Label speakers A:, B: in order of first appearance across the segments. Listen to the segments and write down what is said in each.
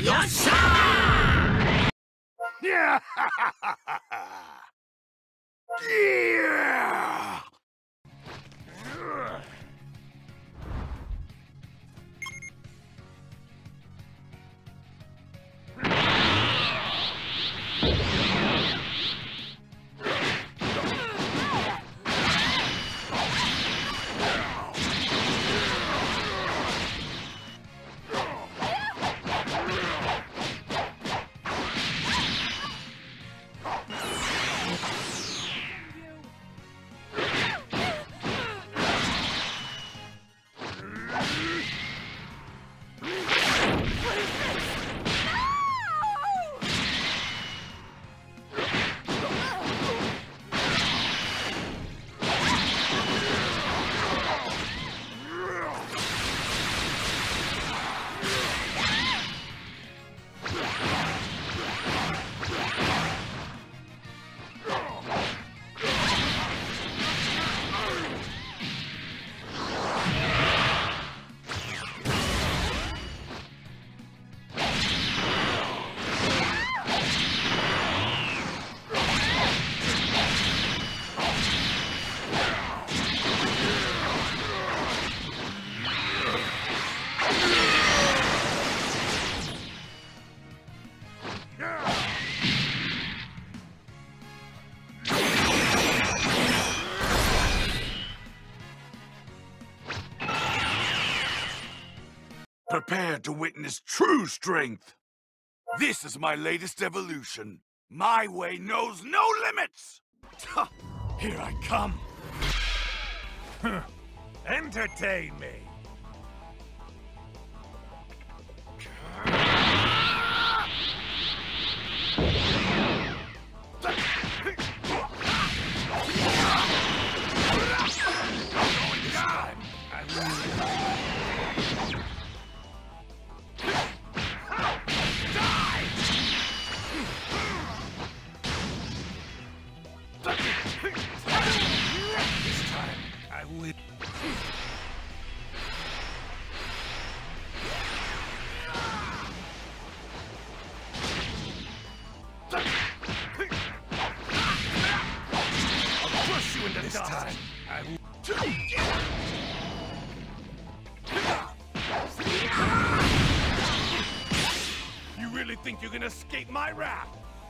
A: Yeah! Yeah! Prepare to witness true strength. This is my latest evolution. My way knows no limits! Here I come. Entertain me. You really think you can escape my wrath?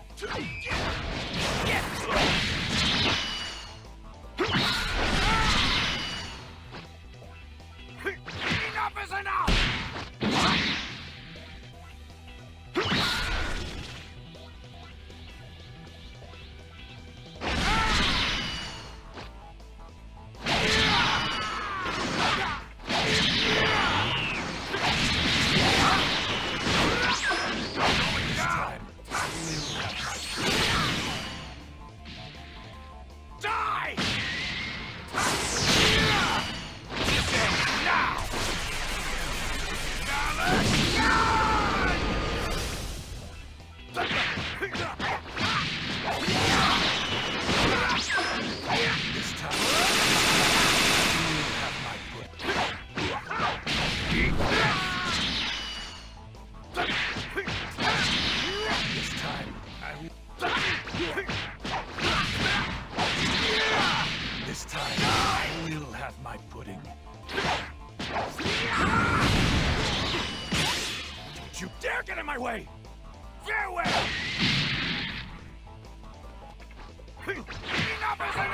A: Enough is enough! This time, I will have my pudding. Don't you dare get in my way! Farewell! Enough is enough!